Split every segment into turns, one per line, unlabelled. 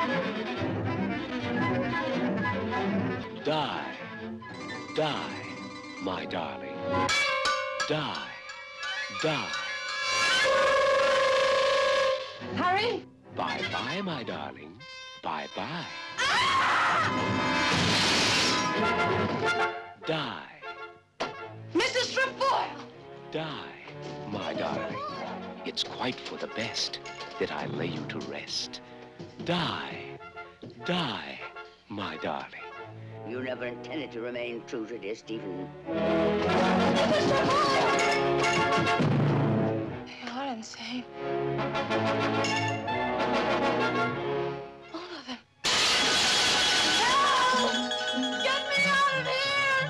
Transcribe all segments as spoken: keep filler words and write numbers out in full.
Die, die, my darling. Die, die.
Harry?
Bye-bye, my darling. Bye-bye. Die.
Missus Trefoil!
Die, my darling. It's quite for the best that I lay you to rest. Die, die, my darling.
You never intended to remain true to dear Stephen.
Missus Trefoil! You're insane. All of them. Help! Get me out of here!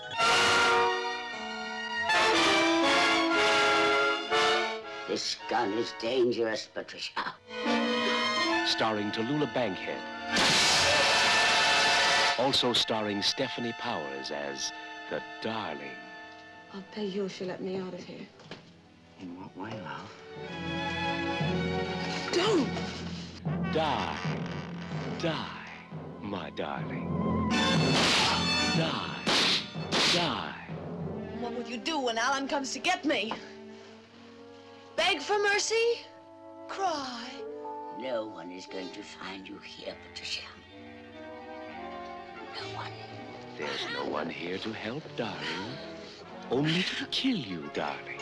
This gun is dangerous, Patricia.
Starring Tallulah Bankhead. Also starring Stephanie Powers as the Darling.
I'll pay you if you let me out of here.
In what way, love?
Don't!
Die, die, my darling. Die, die.
What will you do when Alan comes to get me? Beg for mercy? Cry?
No one is going to find you here, Patricia. No one.
There's no one here to help, darling. Only to kill you, darling.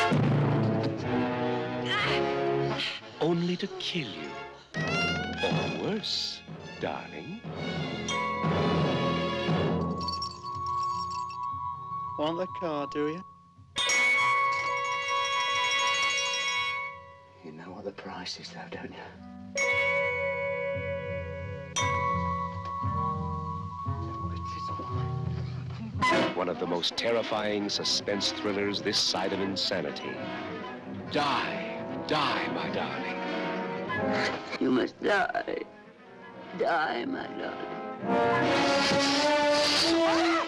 Only to kill you. Or worse, darling.
Want the car, do you?
You know what the price is, though, don't you?
One of the most terrifying suspense thrillers this side of insanity. Die, die, my darling.
You must die. Die, my darling.